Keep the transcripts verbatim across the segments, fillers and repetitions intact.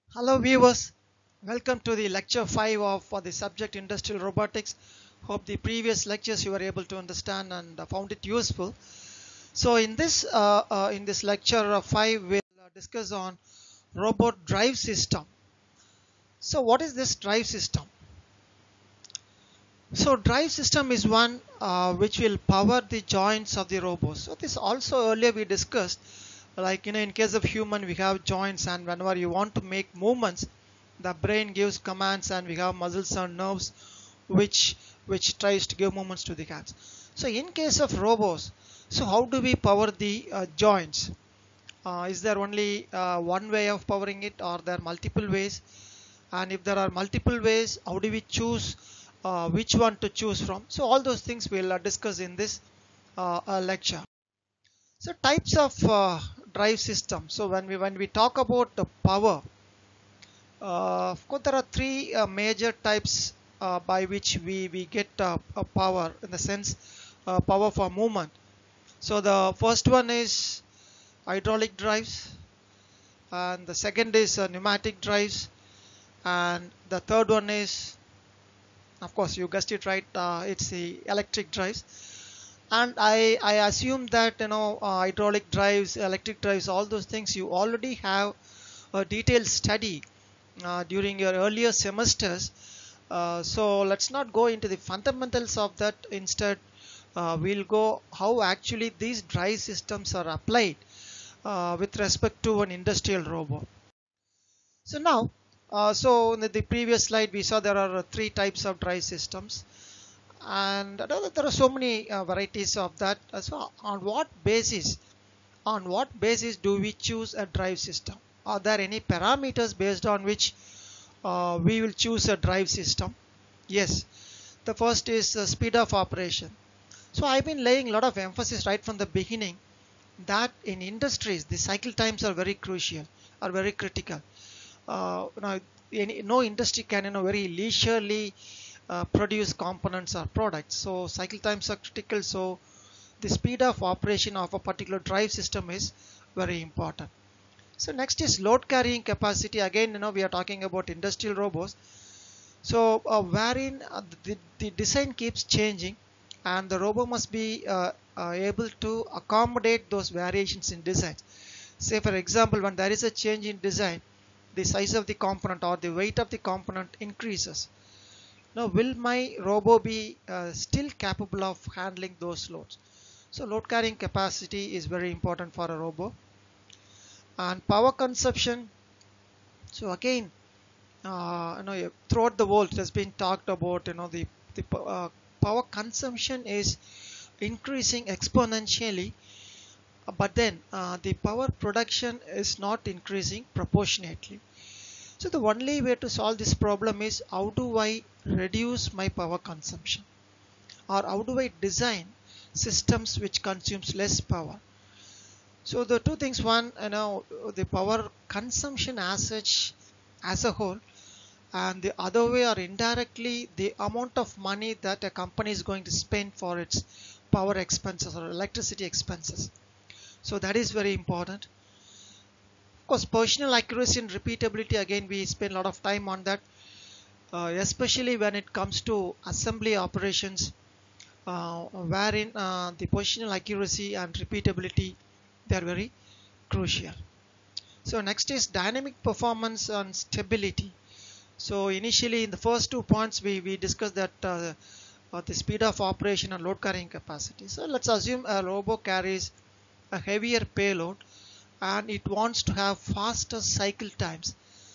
Hello viewers, welcome to the lecture five of for the subject industrial robotics. Hope the previous lectures you were able to understand and uh, found it useful. So in this uh, uh, in this lecture uh, five we'll uh, discuss on robot drive system. So what is this drive system? So drive system is one uh, which will power the joints of the robots. So this also earlier we discussed, like you know in case of human we have joints, and whenever you want to make movements the brain gives commands and we have muscles and nerves which which tries to give movements to the hands. So in case of robots, so how do we power the uh, joints? Uh, is there only uh, one way of powering it, or there are multiple ways? And if there are multiple ways, how do we choose uh, which one to choose from? So all those things we'll uh, discuss in this uh, uh, lecture. So types of uh, drive system. So when we when we talk about the power, uh, of course there are three uh, major types uh, by which we we get uh, a power, in the sense uh, power for movement. So the first one is hydraulic drives, and the second is uh, pneumatic drives, and the third one is, of course you guessed it right, uh, it's the electric drives. And I, I assume that you know uh, hydraulic drives, electric drives, all those things you already have a detailed study uh, during your earlier semesters. Uh, so let's not go into the fundamentals of that. Instead, uh, we'll go how actually these drive systems are applied uh, with respect to an industrial robot. So now, uh, so in the, the previous slide we saw there are uh, three types of drive systems, and there are so many uh, varieties of that. Uh, so on what basis, on what basis do we choose a drive system? Are there any parameters based on which uh, we will choose a drive system? Yes, the first is uh, speed of operation. So I've been laying a lot of emphasis right from the beginning that in industries the cycle times are very crucial, are very critical. Uh, now, any, no industry can you know very leisurely uh, produce components or products. So cycle times are critical. So the speed of operation of a particular drive system is very important. So next is load carrying capacity. Again, you know we are talking about industrial robots. So uh, wherein uh, the, the design keeps changing, and the robot must be uh, uh, able to accommodate those variations in design. Say for example, when there is a change in design, the size of the component or the weight of the component increases. Now will my robot be uh, still capable of handling those loads? So load carrying capacity is very important for a robot. And power consumption. So again, uh, you know throughout the world it has been talked about, you know the, the uh, power consumption is increasing exponentially, but then uh, the power production is not increasing proportionately. So the only way to solve this problem is how do I reduce my power consumption, or how do I design systems which consumes less power. So the two things, one, you know the power consumption as such as a whole, and the other way are indirectly the amount of money that a company is going to spend for its power expenses or electricity expenses. So that is very important. Of course, positional accuracy and repeatability, again we spend a lot of time on that, uh, especially when it comes to assembly operations, uh, wherein uh, the positional accuracy and repeatability, they are very crucial. So next is dynamic performance and stability. So initially in the first two points we, we discussed that uh, uh, the speed of operation and load carrying capacity. So let's assume a robot carries a heavier payload and it wants to have faster cycle times.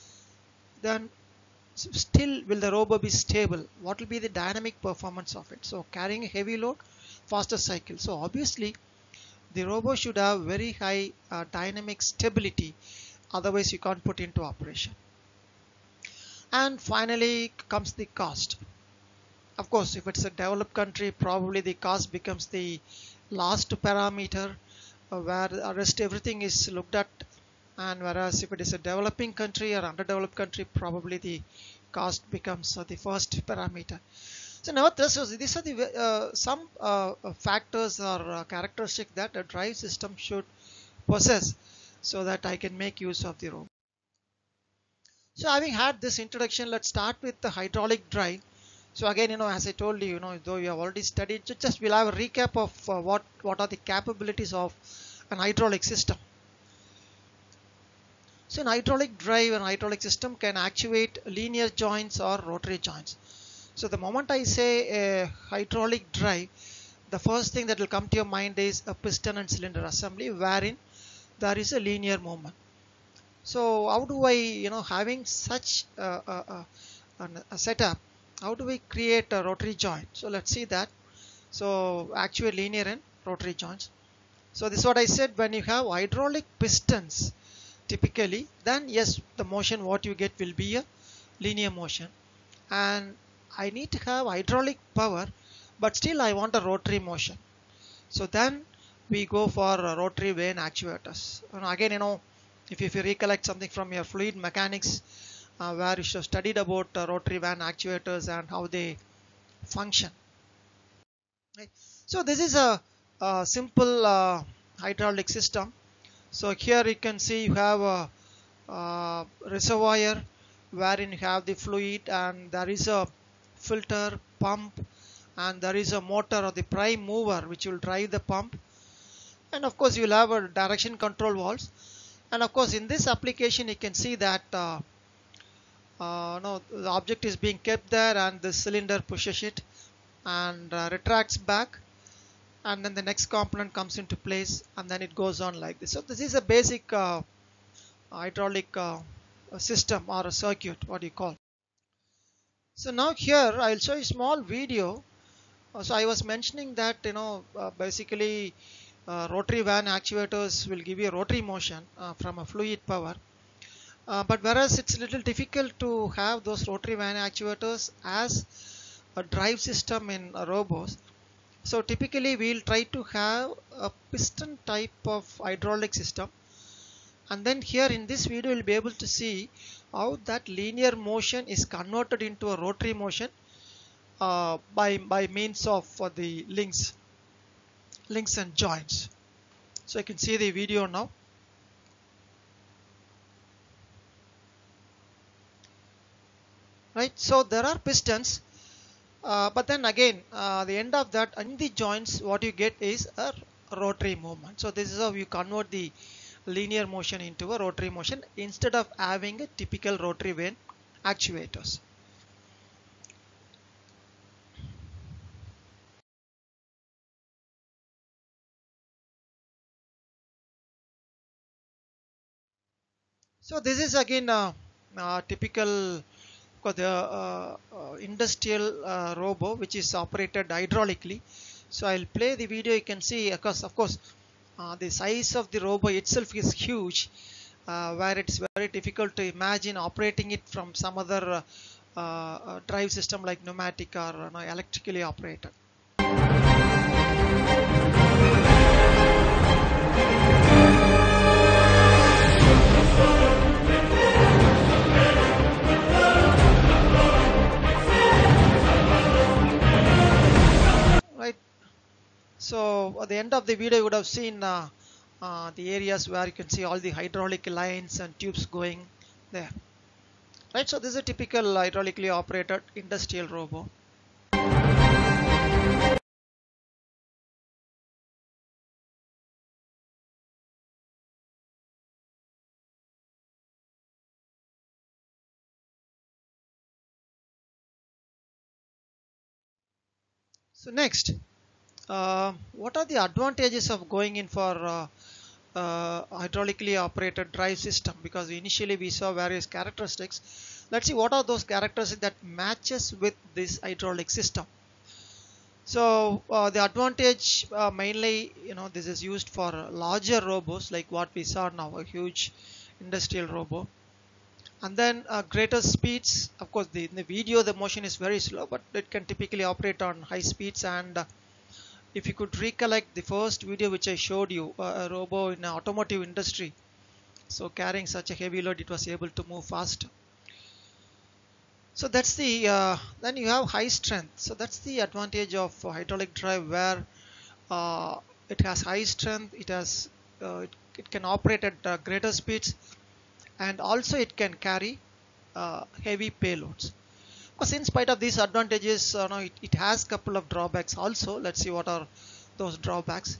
Then still will the robot be stable? What will be the dynamic performance of it? So carrying a heavy load, faster cycle. So obviously the robot should have very high uh, dynamic stability, otherwise you can't put into operation. And finally comes the cost. Of course, if it's a developed country, probably the cost becomes the last parameter, uh, where the rest everything is looked at. And whereas if it is a developing country or underdeveloped country, probably the cost becomes uh, the first parameter. So now this is, these are the uh, some uh, factors or uh, characteristics that a drive system should possess so that I can make use of the robot. So having had this introduction, let's start with the hydraulic drive. So again, you know, as I told you, you know, though you have already studied, just we'll have a recap of uh, what what are the capabilities of an hydraulic system. So an hydraulic drive and hydraulic system can actuate linear joints or rotary joints. So the moment I say a hydraulic drive, the first thing that will come to your mind is a piston and cylinder assembly wherein there is a linear movement. So how do I, you know, having such a, a, a, a setup, how do we create a rotary joint? So let's see that. So actuate linear and rotary joints. So this is what I said, when you have hydraulic pistons, typically, then yes, the motion what you get will be a linear motion. And I need to have hydraulic power, but still I want a rotary motion. So then we go for rotary vane actuators. And again, you know, if, if you recollect something from your fluid mechanics, uh, where you should have studied about uh, rotary vane actuators and how they function. Right. So this is a, a simple uh, hydraulic system. So here you can see you have a, a reservoir wherein you have the fluid, and there is a filter, pump, and there is a motor or the prime mover which will drive the pump, and of course you will have a direction control valves. And of course in this application you can see that uh, uh, no, the object is being kept there, and the cylinder pushes it and uh, retracts back, and then the next component comes into place, and then it goes on like this. So this is a basic uh, hydraulic uh, system or a circuit, what do you call. So now here I'll show you a small video. Uh, so I was mentioning that, you know, uh, basically uh, rotary vane actuators will give you a rotary motion uh, from a fluid power. Uh, but whereas it's a little difficult to have those rotary vane actuators as a drive system in uh, robots. So typically we'll try to have a piston type of hydraulic system, and then here in this video you'll be able to see how that linear motion is converted into a rotary motion uh, by, by means of uh, the links, links and joints. So you can see the video now. Right, so there are pistons. Uh, but then again, uh, the end of that, in the joints, what you get is a rotary movement. So this is how you convert the linear motion into a rotary motion instead of having a typical rotary vane actuators. So this is again a, a typical for the uh, uh, industrial uh, robo which is operated hydraulically. So I'll play the video. You can see, of course, of course uh, the size of the robo itself is huge, uh, where it's very difficult to imagine operating it from some other uh, uh, drive system like pneumatic or you know, electrically operated. So at the end of the video you would have seen uh, uh, the areas where you can see all the hydraulic lines and tubes going there. Right, so this is a typical hydraulically operated industrial robo. So next, uh, what are the advantages of going in for uh, uh, hydraulically operated drive system? Because initially we saw various characteristics. Let's see what are those characteristics that matches with this hydraulic system. So uh, the advantage uh, mainly, you know, this is used for larger robos like what we saw now, a huge industrial robo. And then uh, greater speeds. Of course, the, in the video the motion is very slow, but it can typically operate on high speeds. And uh, if you could recollect the first video which I showed you, uh, a robo in the automotive industry, so carrying such a heavy load, it was able to move fast. So that's the uh, then you have high strength. So that's the advantage of uh, hydraulic drive, where uh, it has high strength, it has uh, it, it can operate at uh, greater speeds, and also it can carry uh, heavy payloads. Because in spite of these advantages, uh, no, it, it has couple of drawbacks also. Let's see what are those drawbacks.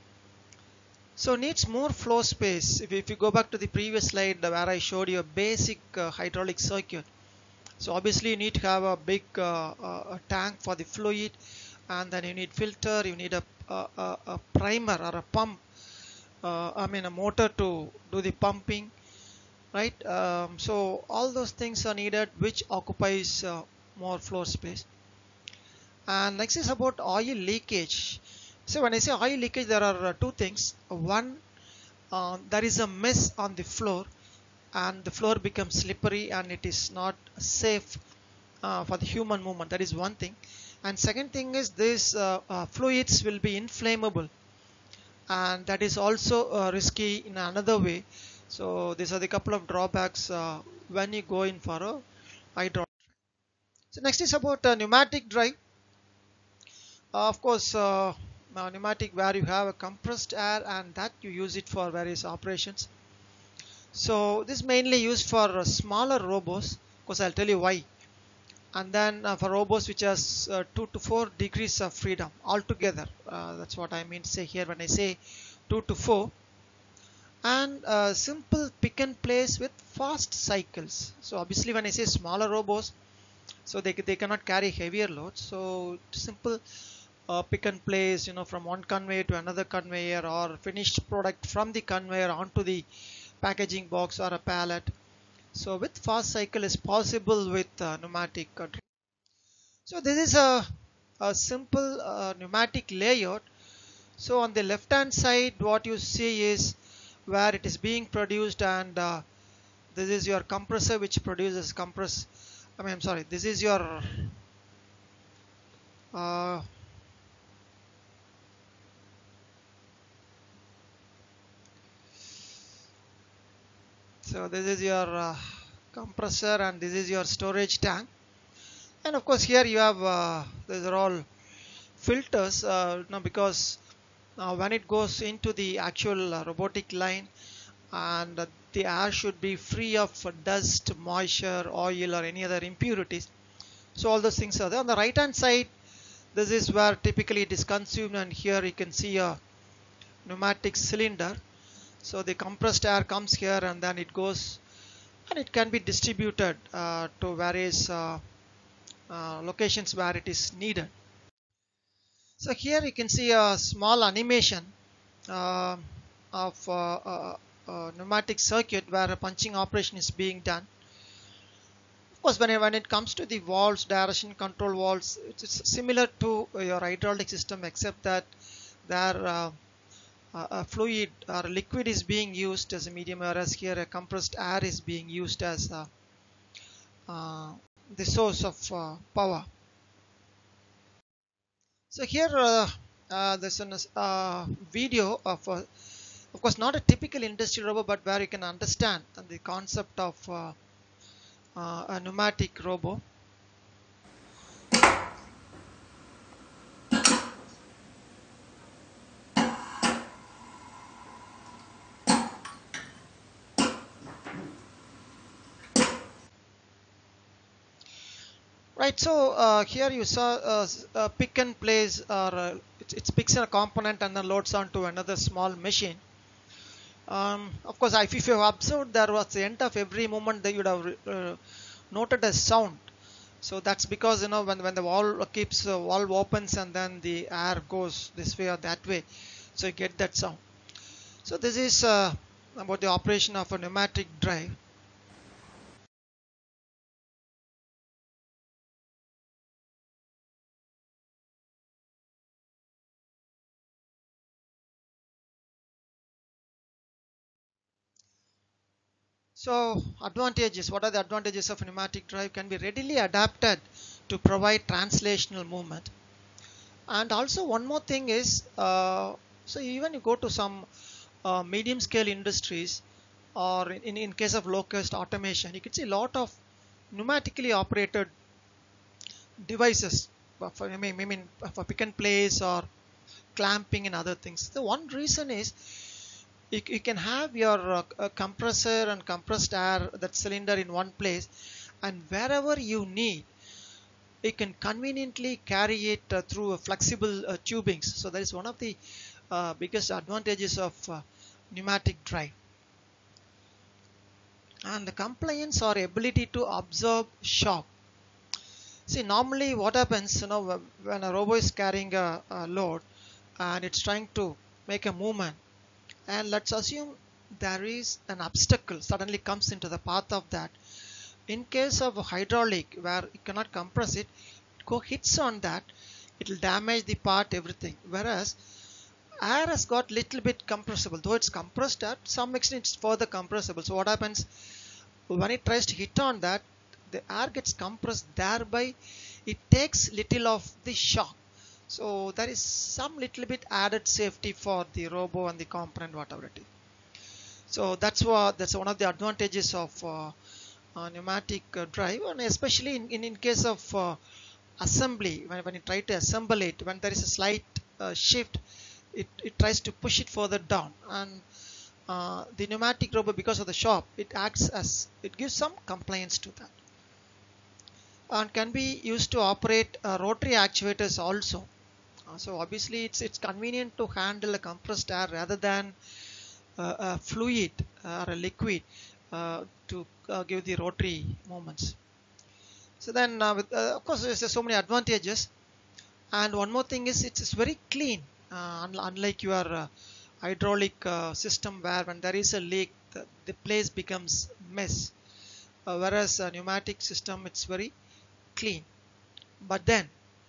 So needs more floor space. If, if you go back to the previous slide where I showed you a basic uh, hydraulic circuit, so obviously you need to have a big uh, uh, tank for the fluid, and then you need filter, you need a, a, a, a primer or a pump, uh, I mean a motor to do the pumping, right? Um, so all those things are needed, which occupies uh, more floor space. And next is about oil leakage. So when I say oil leakage, there are uh, two things. One, uh, there is a mess on the floor and the floor becomes slippery and it is not safe uh, for the human movement. That is one thing. And second thing is this uh, uh, fluids will be inflammable, and that is also uh, risky in another way. So these are the couple of drawbacks uh, when you go in for a hydraulic. So next is about uh, pneumatic drive. Uh, of course, uh, uh, pneumatic, where you have a compressed air and that you use it for various operations. So this is mainly used for uh, smaller robots. Of course, I'll tell you why. And then uh, for robots which has uh, two to four degrees of freedom altogether. Uh, that's what I mean to say here when I say two to four. And uh, simple pick and place with fast cycles. So obviously when I say smaller robots, so they, they cannot carry heavier loads. So simple uh, pick and place, you know, from one conveyor to another conveyor, or finished product from the conveyor onto the packaging box or a pallet. So with fast cycle is possible with uh, pneumatic. Uh, so this is a, a simple uh, pneumatic layout. So on the left hand side, what you see is where it is being produced, and uh, this is your compressor which produces compress. I mean, I'm sorry. This is your uh, so this is your uh, compressor, and this is your storage tank. And of course, here you have uh, these are all filters. Uh, now because uh, when it goes into the actual uh, robotic line, and uh, the air should be free of uh, dust, moisture, oil, or any other impurities. So all those things are there. On the right hand side, this is where typically it is consumed, and here you can see a pneumatic cylinder. So the compressed air comes here and then it goes, and it can be distributed uh, to various uh, uh, locations where it is needed. So here you can see a small animation uh, of uh, uh, uh, pneumatic circuit where a punching operation is being done. Of course, when, when it comes to the valves, direction control valves, it's similar to your hydraulic system, except that there uh, a fluid or liquid is being used as a medium, whereas here a compressed air is being used as a, uh, the source of uh, power. So here uh, uh, there's a uh, video of, uh, of course, not a typical industrial robot, but where you can understand the concept of uh, uh, a pneumatic robot. Right, so uh, here you saw uh, uh, pick and place, or uh, it, it picks a component and then loads onto another small machine. Um, of course, if you have observed, there was the end of every movement that you would have uh, noted a sound. So that's because, you know, when, when the valve keeps uh, valve opens and then the air goes this way or that way, so you get that sound. So this is uh, about the operation of a pneumatic drive. So advantages, what are the advantages of a pneumatic drive? Can be readily adapted to provide translational movement. And also one more thing is, uh, so even you go to some uh, medium scale industries, or in, in case of low cost automation, you can see a lot of pneumatically operated devices for, I mean, I mean for pick and place or clamping and other things. The one reason is you, you can have your uh, compressor and compressed air, that cylinder, in one place, and wherever you need, you can conveniently carry it uh, through a flexible uh, tubings. So that is one of the uh, biggest advantages of uh, pneumatic drive. And the compliance or ability to absorb shock. See, normally what happens, you know, when a robo is carrying a, a load and it's trying to make a movement, and let's assume there is an obstacle suddenly comes into the path of that. In case of hydraulic, where you cannot compress it, it go hits on that, it will damage the part, everything. Whereas air has got little bit compressible, though it's compressed at some extent, it's further compressible. So what happens when it tries to hit on that, the air gets compressed, thereby it takes little of the shock. So there is some little bit added safety for the robo and the component, whatever it is. So that's what that's one of the advantages of uh, uh, pneumatic uh, drive, and especially in, in, in case of uh, assembly, when, when you try to assemble it, when there is a slight uh, shift, it, it tries to push it further down, and uh, the pneumatic robo, because of the shock, it acts as, it gives some compliance to that, and can be used to operate uh, rotary actuators also. Uh, so obviously it's it's convenient to handle a compressed air rather than uh, a fluid uh, or a liquid uh, to uh, give the rotary movements. So then uh, with, uh, of course there's so many advantages, and one more thing is it's, it's very clean, uh, unlike your uh, hydraulic uh, system, where when there is a leak the, the place becomes mess, uh, whereas a pneumatic system, it's very clean. But then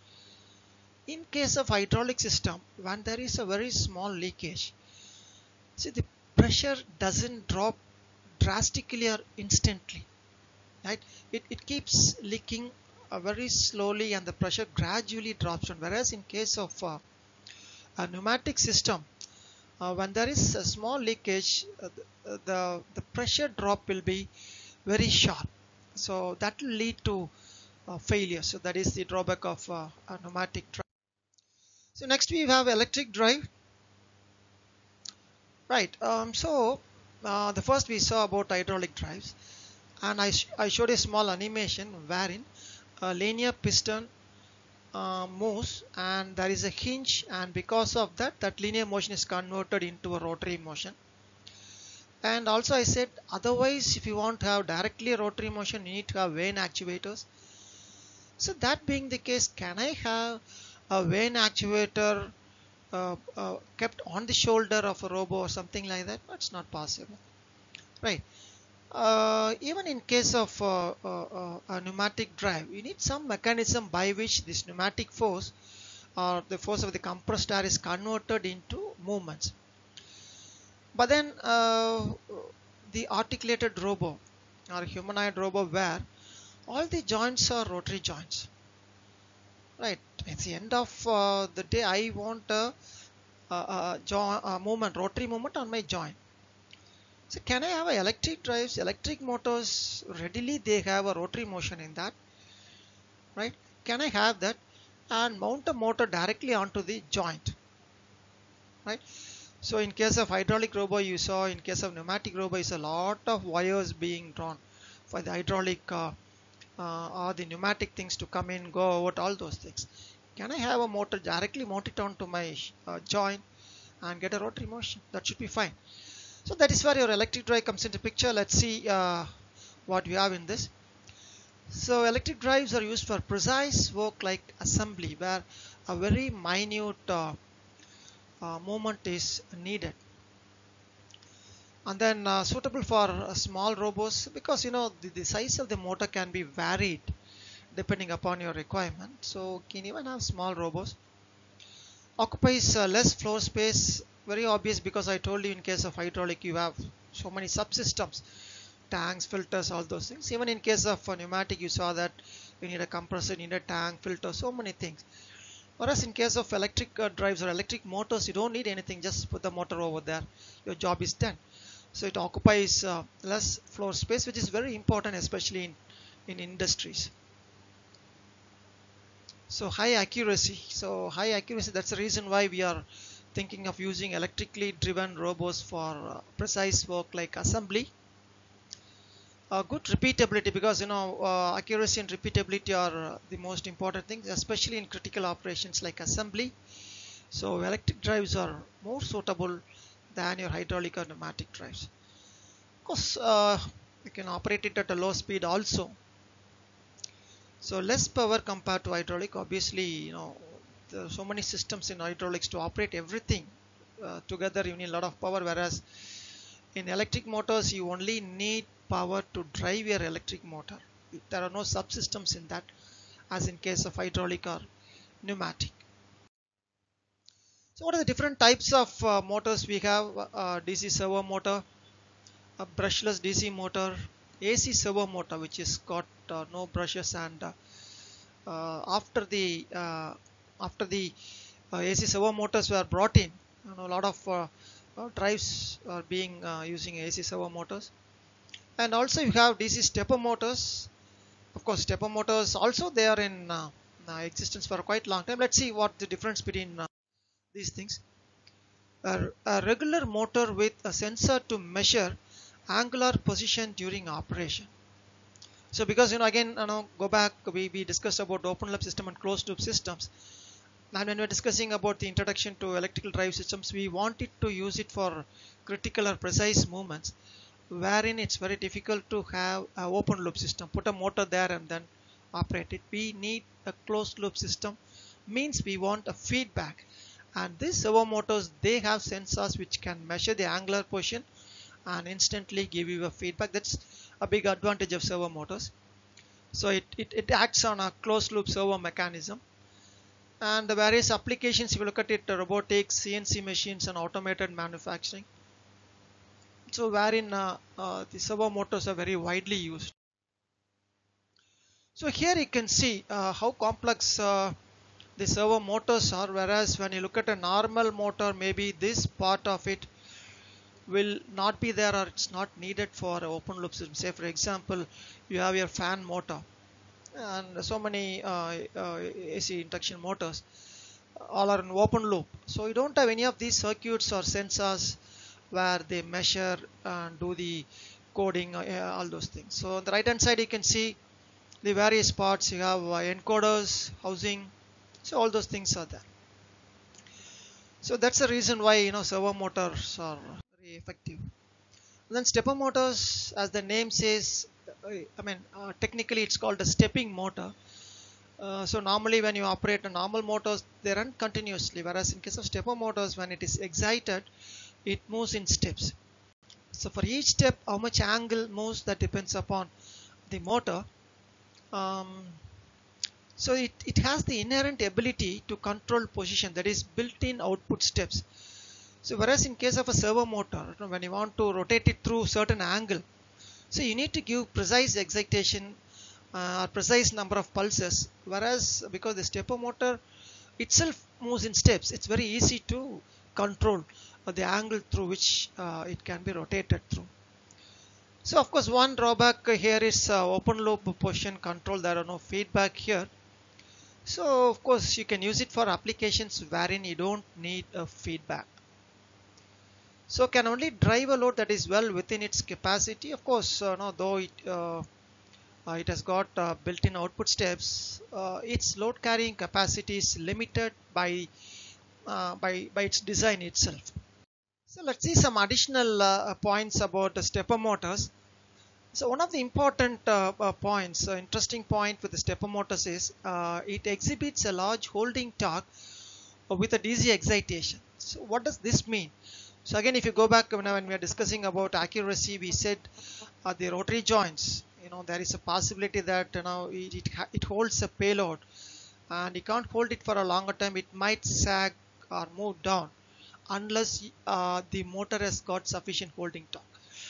in case of hydraulic system, when there is a very small leakage, see, the pressure doesn't drop drastically or instantly, right? It, it keeps leaking uh, very slowly, and the pressure gradually drops down. Whereas in case of uh, a pneumatic system, uh, when there is a small leakage, uh, the, the the pressure drop will be very sharp. So that will lead to uh, failure. So that is the drawback of uh, a pneumatic drive. So next we have electric drive. Right. Um, so uh, the first we saw about hydraulic drives, and I, sh I showed a small animation wherein a linear piston uh, moves, and there is a hinge, and because of that, that linear motion is converted into a rotary motion. And also I said, otherwise if you want to have directly rotary motion, you need to have vane actuators. So that being the case, can I have a vane actuator uh, uh, kept on the shoulder of a robo or something like that? That's not possible, right? Uh, even in case of uh, uh, uh, a pneumatic drive, you need some mechanism by which this pneumatic force or the force of the compressed air is converted into movements. But then uh, the articulated robo or humanoid robo, where all the joints are rotary joints, right? At the end of uh, the day, I want a, a, a, joint, a movement, rotary movement on my joint. So can I have a electric drives, electric motors? Readily they have a rotary motion in that, right? Can I have that and mount a motor directly onto the joint, right? So in case of hydraulic robo, you saw, in case of pneumatic robo, is a lot of wires being drawn for the hydraulic uh, uh, or the pneumatic things to come in, go out, all those things. Can I have a motor directly mount it onto my uh, joint and get a rotary motion? That should be fine. So that is where your electric drive comes into picture. Let's see uh, what we have in this. So electric drives are used for precise work like assembly, where a very minute uh, uh, movement is needed. And then uh, suitable for uh, small robos, because you know the, the size of the motor can be varied depending upon your requirement. So can even have small robos. Occupies uh, less floor space. Very obvious, because I told you in case of hydraulic you have so many subsystems, tanks, filters, all those things. Even in case of uh, pneumatic, you saw that you need a compressor, you need a tank, filter, so many things. Whereas in case of electric uh, drives or electric motors, you don't need anything, just put the motor over there, your job is done. So it occupies uh, less floor space, which is very important, especially in, in industries. So high accuracy. So high accuracy, that's the reason why we are thinking of using electrically driven robos for uh, precise work like assembly. Uh, good repeatability, because you know uh, accuracy and repeatability are uh, the most important things, especially in critical operations like assembly. So electric drives are more suitable than your hydraulic or pneumatic drives. Of course, uh, you can operate it at a low speed also. So less power compared to hydraulic. Obviously, you know there are so many systems in hydraulics to operate everything uh, together. You need a lot of power, whereas in electric motors you only need power to drive your electric motor. There are no subsystems in that, as in case of hydraulic or pneumatic. So what are the different types of uh, motors we have? Uh, D C servo motor, a brushless D C motor, A C servo motor which is got uh, no brushes, and uh, uh, after the uh, after the uh, A C servo motors were brought in, you know, a lot of uh, uh, drives are being uh, using A C servo motors. And also you have D C stepper motors. Of course, stepper motors also, they are in uh, uh, existence for a quite long time. Let's see what the difference between uh, these things. A, a regular motor with a sensor to measure angular position during operation. So because you know again you know go back, we, we discussed about open loop system and closed loop systems, and when we're discussing about the introduction to electrical drive systems, we wanted to use it for critical or precise movements, wherein it's very difficult to have an open loop system, put a motor there and then operate it. We need a closed loop system, means we want a feedback, and these servo motors, they have sensors which can measure the angular position and instantly give you a feedback. That's a big advantage of servo motors. So it, it, it acts on a closed loop servo mechanism. And the various applications, if you look at it, robotics, C N C machines, and automated manufacturing. So wherein uh, uh, the servo motors are very widely used. So here you can see uh, how complex uh, the servo motors are, whereas when you look at a normal motor, maybe this part of it will not be there, or it's not needed for an open loop system. Say for example, you have your fan motor and so many uh, uh, A C induction motors, all are in open loop. So you don't have any of these circuits or sensors where they measure and do the coding, uh, all those things. So on the right hand side you can see the various parts. You have uh, encoders, housing, so all those things are there. So that's the reason why you know servo motors are very effective. And then stepper motors, as the name says, I mean uh, technically it's called a stepping motor. Uh, so normally when you operate a normal motors, they run continuously, whereas in case of stepper motors, when it is excited, it moves in steps. So for each step, how much angle moves, that depends upon the motor. Um, so it, it has the inherent ability to control position, that is built-in output steps. So whereas in case of a servo motor, when you want to rotate it through certain angle, so you need to give precise excitation uh, or precise number of pulses, whereas because the stepper motor itself moves in steps, it's very easy to control uh, the angle through which uh, it can be rotated through. So of course one drawback here is uh, open loop position control. There are no feedback here. So of course you can use it for applications wherein you don't need a feedback. So can only drive a load that is well within its capacity. Of course, uh, no, though it uh, uh, it has got uh, built-in output steps, uh, its load carrying capacity is limited by uh, by by its design itself. So let's see some additional uh, points about the stepper motors. So one of the important uh, uh, points, uh, interesting point with the stepper motors is uh, it exhibits a large holding torque with a D C excitation. So what does this mean? So again, if you go back when, when we are discussing about accuracy, we said uh, the rotary joints, you know, there is a possibility that you know it, it, it holds a payload, and you can't hold it for a longer time. It might sag or move down unless uh, the motor has got sufficient holding torque.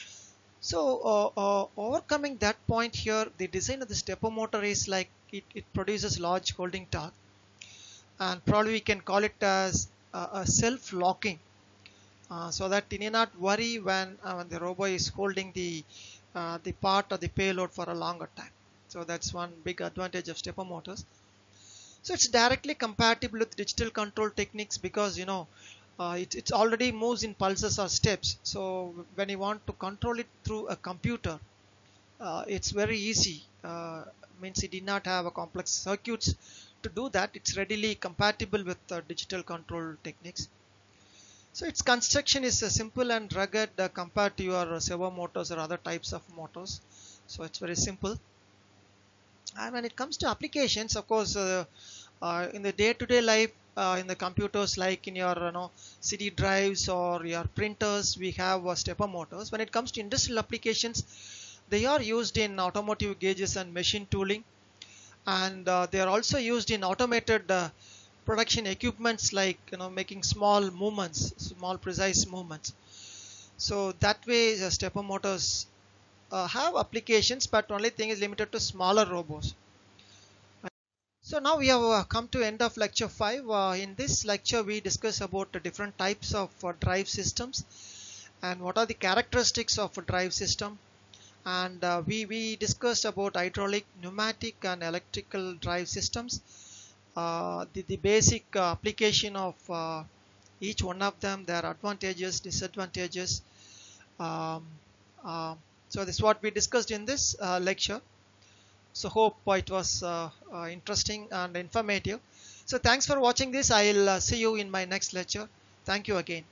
So uh, uh, overcoming that point here, the design of the stepper motor is like it, it produces large holding torque, and probably we can call it as uh, a self-locking. Uh, so that you need not worry when, uh, when the robot is holding the uh, the part of the payload for a longer time. So that's one big advantage of stepper motors. So it's directly compatible with digital control techniques, because you know uh, it it's already moves in pulses or steps. So when you want to control it through a computer, uh, it's very easy. Uh, means it did not have a complex circuits to do that. It's readily compatible with uh, digital control techniques. So its construction is uh, simple and rugged uh, compared to your uh, servo motors or other types of motors. So it's very simple. And when it comes to applications, of course, uh, uh, in the day-to-day -day life, uh, in the computers, like in your you know C D drives or your printers, we have uh, stepper motors. When it comes to industrial applications, they are used in automotive gauges and machine tooling, and uh, they are also used in automated uh, production equipments, like you know making small movements, small precise movements. So that way, the stepper motors uh, have applications, but only thing is limited to smaller robots. So now we have uh, come to end of lecture five. Uh, in this lecture, we discuss about the different types of uh, drive systems and what are the characteristics of a drive system. And uh, we, we discussed about hydraulic, pneumatic and electrical drive systems, uh, the, the basic uh, application of uh, each one of them, their advantages, disadvantages. Um, uh, so this is what we discussed in this uh, lecture. So hope it was uh, uh, interesting and informative. So thanks for watching this. I'll uh, see you in my next lecture. Thank you again.